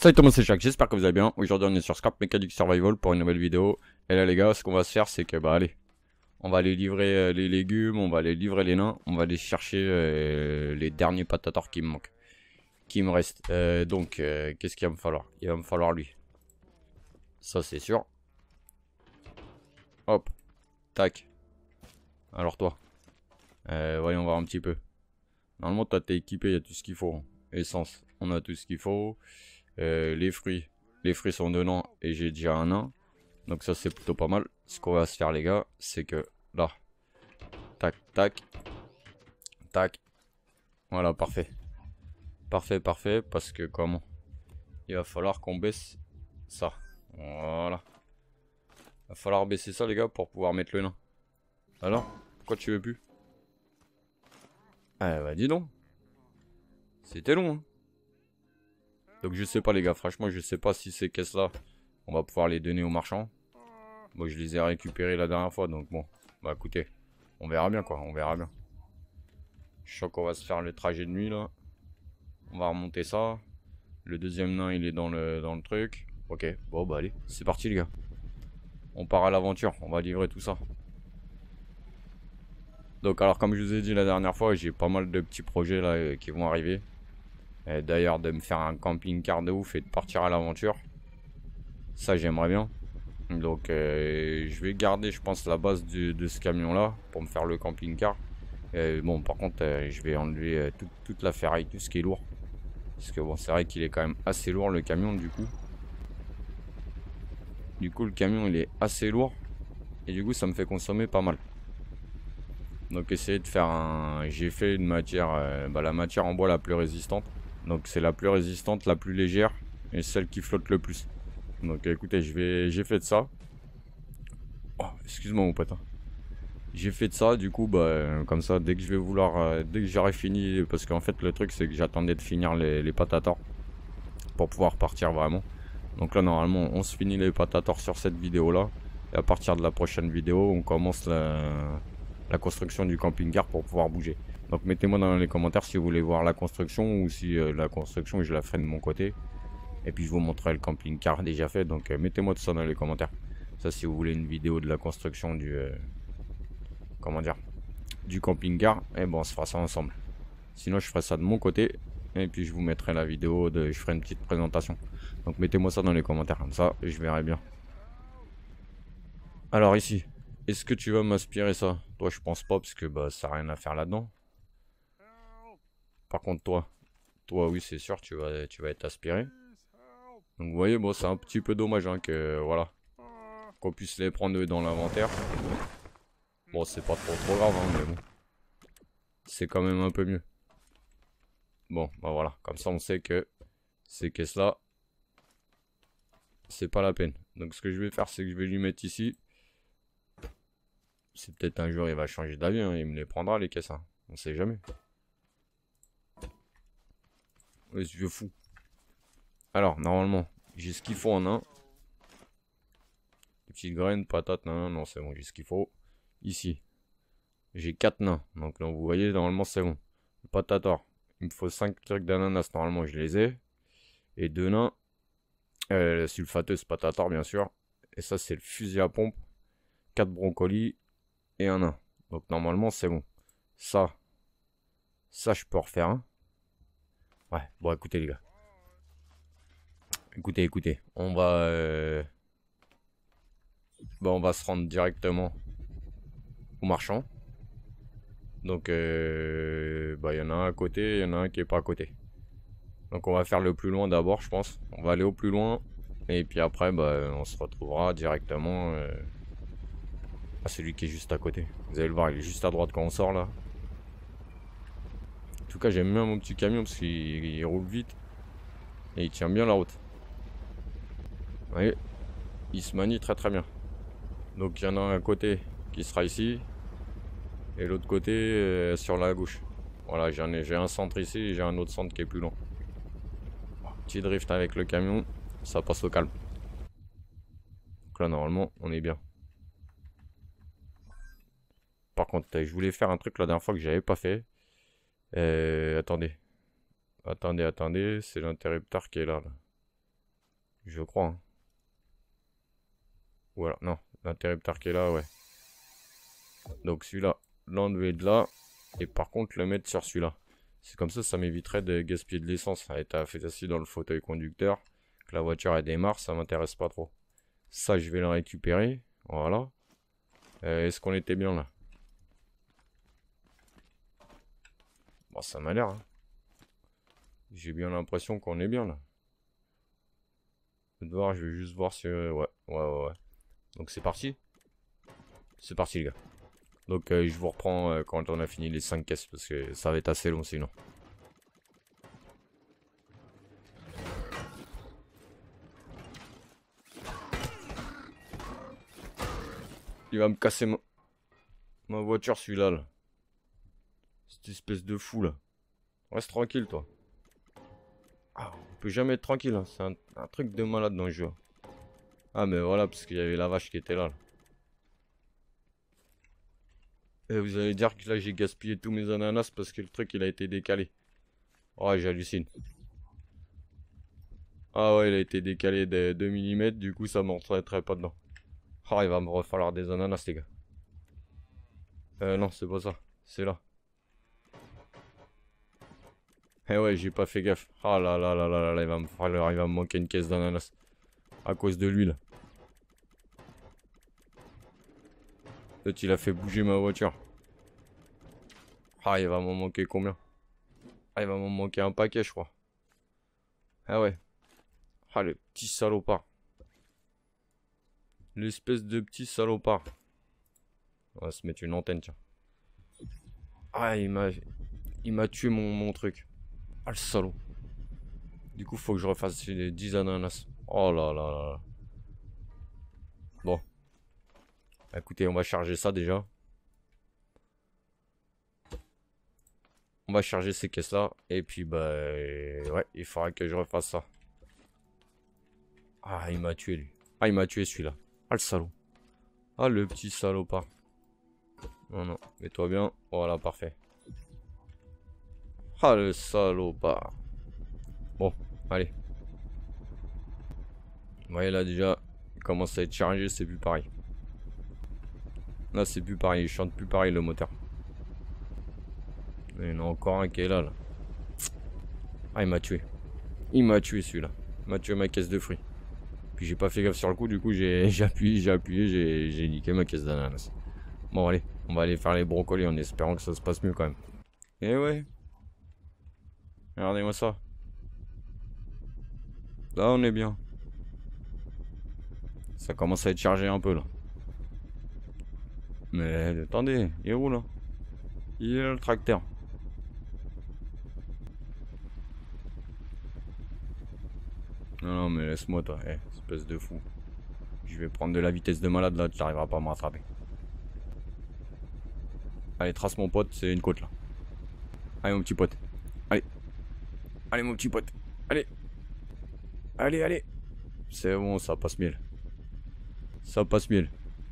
Salut tout le monde, c'est Jacques, j'espère que vous allez bien. Aujourd'hui on est sur Scrap Mechanic Survival pour une nouvelle vidéo. Et là les gars, ce qu'on va se faire c'est que bah allez, on va aller livrer les légumes, on va aller livrer les nains, on va aller chercher les derniers patators qui me manquent, qui me restent. Qu'est-ce qu'il va me falloir? Il va me falloir lui. Ça c'est sûr. Hop, tac. Alors toi, voyons voir un petit peu. Normalement toi t'es équipé, il y a tout ce qu'il faut. Essence, on a tout ce qu'il faut. Les fruits sont dedans et j'ai déjà un nain. Donc ça c'est plutôt pas mal. Ce qu'on va se faire les gars, c'est que là, tac, tac, tac. Voilà, parfait. Parfait, parfait, parce que comment? Il va falloir qu'on baisse ça. Voilà. Il va falloir baisser ça les gars pour pouvoir mettre le nain. Alors, pourquoi tu veux plus? Ah bah dis donc. C'était long hein. Donc je sais pas les gars, franchement je sais pas si ces caisses là, on va pouvoir les donner aux marchands. Bon je les ai récupérées la dernière fois donc bon, bah écoutez, on verra bien quoi, on verra bien. Je sens qu'on va se faire le trajet de nuit là. On va remonter ça. Le deuxième nain il est dans le truc. Ok, bon bah allez, c'est parti les gars. On part à l'aventure, on va livrer tout ça. Donc alors comme je vous ai dit la dernière fois, j'ai pas mal de petits projets là qui vont arriver. D'ailleurs de me faire un camping-car de ouf et de partir à l'aventure. Ça j'aimerais bien. Donc je vais garder je pense la base de ce camion là pour me faire le camping-car. Bon par contre je vais enlever toute la ferraille, tout ce qui est lourd. Parce que bon c'est vrai qu'il est quand même assez lourd le camion du coup. Du coup le camion il est assez lourd. Et du coup ça me fait consommer pas mal. Donc essayer de faire un... J'ai fait une matière, la matière en bois la plus résistante. Donc c'est la plus résistante, la plus légère. Et celle qui flotte le plus. Donc écoutez j'ai fait de ça. Oh excuse-moi mon pote hein. J'ai fait de ça du coup comme ça dès que je vais vouloir dès que j'aurai fini parce qu'en fait le truc c'est que j'attendais de finir les patators pour pouvoir partir vraiment. Donc là normalement on se finit les patators sur cette vidéo là et à partir de la prochaine vidéo on commence la construction du camping-car pour pouvoir bouger. Donc mettez-moi dans les commentaires si vous voulez voir la construction ou si la construction je la ferai de mon côté et puis je vous montrerai le camping-car déjà fait. Donc mettez-moi tout ça dans les commentaires. Ça si vous voulez une vidéo de la construction du comment dire, du camping-car, et bon on se fera ça ensemble. Sinon je ferai ça de mon côté et puis je vous mettrai la vidéo je ferai une petite présentation. Donc mettez-moi ça dans les commentaires comme ça je verrai bien. Alors ici, est-ce que tu vas m'aspirer ça? Toi je pense pas parce que ça n'a rien à faire là-dedans. Par contre toi oui c'est sûr tu vas être aspiré. Donc vous voyez bon c'est un petit peu dommage hein, que voilà qu'on puisse les prendre dans l'inventaire. Bon c'est pas trop grave hein, mais bon. C'est quand même un peu mieux. Bon, bah voilà. Comme ça, on sait que ces caisses-là, c'est pas la peine. Donc, ce que je vais faire, c'est que je vais lui mettre ici. C'est peut-être un jour, il va changer d'avis. Hein, il me les prendra, les caisses. Hein. On sait jamais. Ouais, ce vieux fou. Alors, normalement, j'ai ce qu'il faut en un. Des petites graines, patates, non, c'est bon, j'ai ce qu'il faut. Ici, j'ai 4 nains. Donc, là, vous voyez, normalement, c'est bon. Patator. Il me faut 5 trucs d'ananas. Normalement, je les ai. Et 2 nains. Sulfateuse patator, bien sûr. Et ça, c'est le fusil à pompe. 4 brocolis et un nain. Donc, normalement, c'est bon. Ça, je peux en refaire un. Ouais, bon, écoutez, les gars. Écoutez. On va se rendre directement au marchand. Donc, il y en a un à côté, il y en a un qui est pas à côté. Donc, on va faire le plus loin d'abord, je pense. On va aller au plus loin. Et puis après, on se retrouvera directement à celui qui est juste à côté. Vous allez le voir, il est juste à droite quand on sort là. En tout cas, j'aime bien mon petit camion parce qu'il roule vite. Et il tient bien la route. Vous voyez, il se manie très bien. Donc il y en a un à côté qui sera ici. Et l'autre côté sur la gauche. Voilà, j'ai un centre ici et j'ai un autre centre qui est plus long. Petit drift avec le camion, ça passe au calme. Donc là normalement on est bien. Par contre je voulais faire un truc la dernière fois que j'avais pas fait. Attendez, c'est l'interrupteur qui est là. Je crois. Hein. Ou alors, non. L'interrupteur qui est là, ouais. Donc celui-là, l'enlever de là. Et par contre, le mettre sur celui-là. C'est comme ça m'éviterait de gaspiller de l'essence. Elle t'a fait assis dans le fauteuil conducteur. Que la voiture, elle démarre, ça m'intéresse pas trop. Ça, je vais le récupérer. Voilà. Est-ce qu'on était bien là? Bon, ça m'a l'air. Hein. J'ai bien l'impression qu'on est bien là. Je vais juste voir si... ouais. Donc c'est parti. C'est parti les gars. Donc je vous reprends quand on a fini les 5 caisses parce que ça va être assez long sinon. Il va me casser ma voiture celui-là. Là. Cette espèce de fou là. Reste tranquille toi. Ah, on peut jamais être tranquille. Hein. C'est un truc de malade dans le jeu. Ah mais voilà parce qu'il y avait la vache qui était là. Et vous allez dire que là j'ai gaspillé tous mes ananas parce que le truc il a été décalé. Oh j'hallucine. Ah ouais il a été décalé de 2 mm du coup ça m'entrerait pas dedans. Ah il va me falloir des ananas les gars. Non c'est pas ça. C'est là. Eh ouais j'ai pas fait gaffe. Ah là là là là là il va me manquer une caisse d'ananas. À cause de lui là. Peut-être il a fait bouger ma voiture. Ah il va m'en manquer combien? Ah il va m'en manquer un paquet je crois. Ah ouais. Ah le petit salopard. L'espèce de petit salopard. On va se mettre une antenne tiens. Ah il m'a tué mon truc. Ah le salaud. Du coup faut que je refasse les 10 ananas. Oh là là là. Bon. Écoutez on va charger ça déjà. On va charger ces caisses là. Et puis bah ouais il faudra que je refasse ça. Ah il m'a tué lui. Ah il m'a tué celui-là. Ah le salaud. Ah le petit salopard. Non non. Mets-toi bien. Voilà parfait. Ah le salopard. Bon allez. Vous voyez là déjà. Il commence à être chargé. C'est plus pareil. Là c'est plus pareil. Il chante plus pareil le moteur. Il y en a encore un qui est là. Ah il m'a tué. Il m'a tué celui-là. Il m'a tué ma caisse de fruits. Puis j'ai pas fait gaffe sur le coup, du coup j'ai appuyé, j'ai niqué ma caisse d'ananas. Bon allez, on va aller faire les brocolis en espérant que ça se passe mieux quand même. Eh ouais. Regardez-moi ça. Là on est bien. Ça commence à être chargé un peu là. Mais attendez, il est où là? Il est là le tracteur. Non mais laisse-moi toi, espèce de fou. Je vais prendre de la vitesse de malade là, tu n'arriveras pas à me rattraper. Allez, trace mon pote, c'est une côte là. Allez mon petit pote. Allez. Allez mon petit pote. Allez. Allez. C'est bon, ça passe miel. Ça passe miel.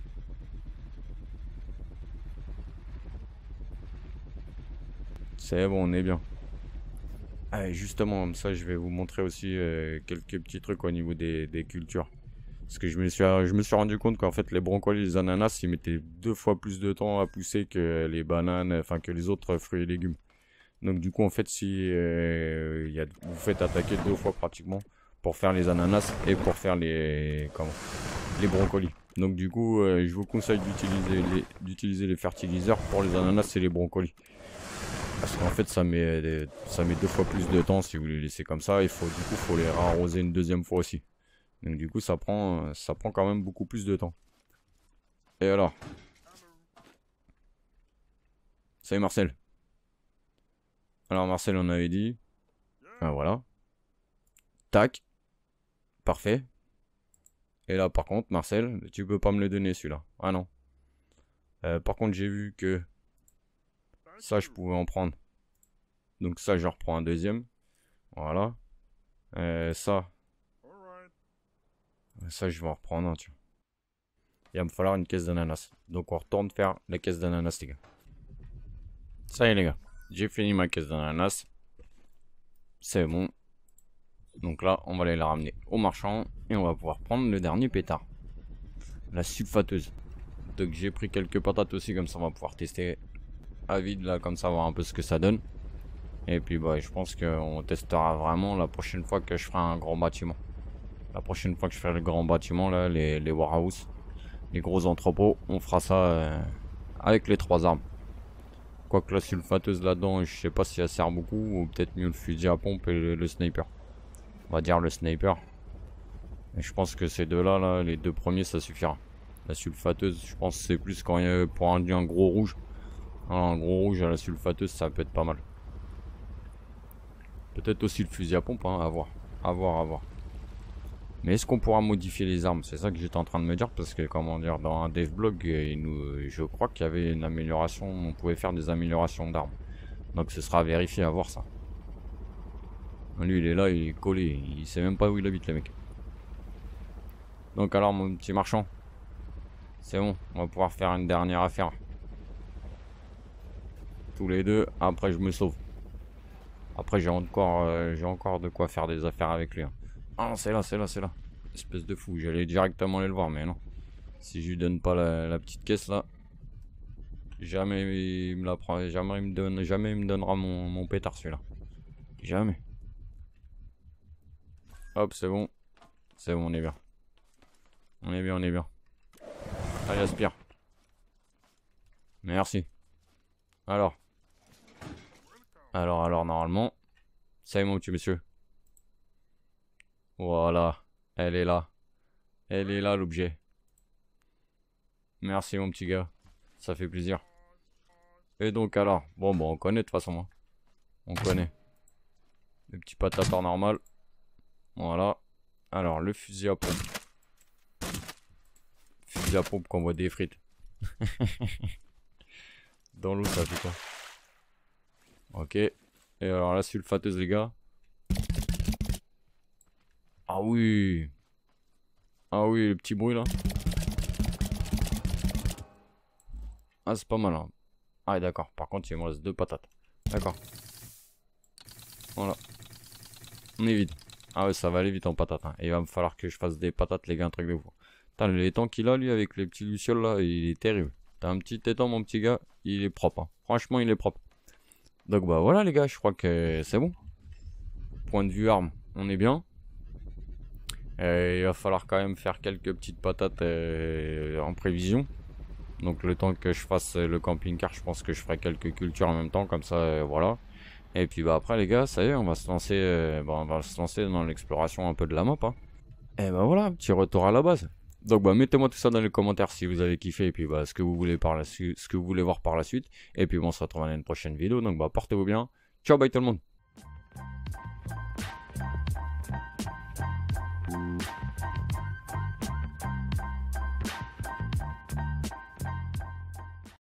C'est bon, on est bien. Allez, justement, comme ça, je vais vous montrer aussi quelques petits trucs au niveau des cultures. Parce que je me suis rendu compte qu'en fait, les brocolis et les ananas, ils mettaient 2 fois plus de temps à pousser que les bananes, enfin que les autres fruits et légumes. Donc du coup, en fait, si vous faites attaquer 2 fois pratiquement pour faire les ananas et pour faire les brocolis. Donc du coup, je vous conseille d'utiliser les fertiliseurs pour les ananas et les brocolis. Parce qu'en fait ça met 2 fois plus de temps si vous les laissez comme ça. Du coup faut les arroser une deuxième fois aussi. Donc du coup ça prend quand même beaucoup plus de temps. Et alors? Salut Marcel. Alors Marcel on avait dit. Ah voilà. Tac. Parfait. Et là par contre Marcel, tu peux pas me le donner celui-là. Ah non. Par contre j'ai vu que ça je pouvais en prendre. Donc ça je reprends un deuxième. Voilà. Ça je vais en reprendre un tu vois. Il va me falloir une caisse d'ananas. Donc on retourne faire la caisse d'ananas les gars. Ça y est les gars. J'ai fini ma caisse d'ananas. C'est bon. Donc là, on va aller la ramener au marchand et on va pouvoir prendre le dernier pétard. La sulfateuse. Donc j'ai pris quelques patates aussi, comme ça on va pouvoir tester à vide là, comme ça voir un peu ce que ça donne. Et puis bah je pense qu'on testera vraiment la prochaine fois que je ferai un grand bâtiment. La prochaine fois que je ferai le grand bâtiment là, les warehouses, les gros entrepôts, on fera ça avec les 3 armes. Quoique la sulfateuse là-dedans, je sais pas si elle sert beaucoup, ou peut-être mieux le fusil à pompe et le sniper. On va dire le sniper. Et je pense que ces deux-là, là, les deux premiers, ça suffira. La sulfateuse, je pense que c'est plus quand il y a pour un gros rouge. Alors, un gros rouge à la sulfateuse, ça peut être pas mal. Peut-être aussi le fusil à pompe, hein, à voir. À voir, à voir. Mais est-ce qu'on pourra modifier les armes? C'est ça que j'étais en train de me dire, parce que, comment dire, dans un devblog, je crois qu'il y avait une amélioration, on pouvait faire des améliorations d'armes. Donc ce sera vérifié à voir ça. Lui, il est là, il est collé, il sait même pas où il habite, le mec. Donc alors, mon petit marchand, c'est bon, on va pouvoir faire une dernière affaire. Tous les deux, après je me sauve. Après j'ai encore de quoi faire des affaires avec lui. Hein. Ah non, c'est là, c'est là, c'est là. Espèce de fou, j'allais directement aller le voir, mais non. Si je lui donne pas la petite caisse là, jamais il me la prend, jamais il me donnera mon pétard celui-là. Jamais. Hop, c'est bon. C'est bon, on est bien. On est bien, on est bien. Allez, aspire. Merci. Alors, normalement, ça y est, mon petit monsieur. Voilà, elle est là. Elle est là, l'objet. Merci, mon petit gars. Ça fait plaisir. Et donc, alors, bon, on connaît de toute façon. Hein. On connaît. Le petit patator normal. Voilà. Alors, le fusil à pompe. Fusil à pompe qu'on voit des frites. Dans l'eau, ça fait quoi? Ok. Et alors la sulfateuse, les gars. Ah oui. Ah oui, le petit bruit là. Ah, c'est pas mal. Hein. Ah, d'accord. Par contre, il me reste 2 patates. D'accord. Voilà. On est vite. Ah ouais, ça va aller vite en patates. Hein. Et il va me falloir que je fasse des patates, les gars, un truc de fou. Putain, l'étang qu'il a, lui, avec les petits lucioles là, il est terrible. T'as un petit étang, mon petit gars. Il est propre. Hein. Franchement, il est propre. Donc bah voilà les gars, je crois que c'est bon. Point de vue arme, on est bien. Il va falloir quand même faire quelques petites patates en prévision. Donc le temps que je fasse le camping-car, je pense que je ferai quelques cultures en même temps, comme ça, voilà. Et puis bah après les gars, ça y est, on va se lancer, dans l'exploration un peu de la map. Hein. Et bah voilà, petit retour à la base. Donc bah mettez-moi tout ça dans les commentaires si vous avez kiffé et puis bah ce que vous voulez voir par la suite. Et puis bon, on se retrouve dans une prochaine vidéo. Donc bah portez-vous bien. Ciao, bye tout le monde.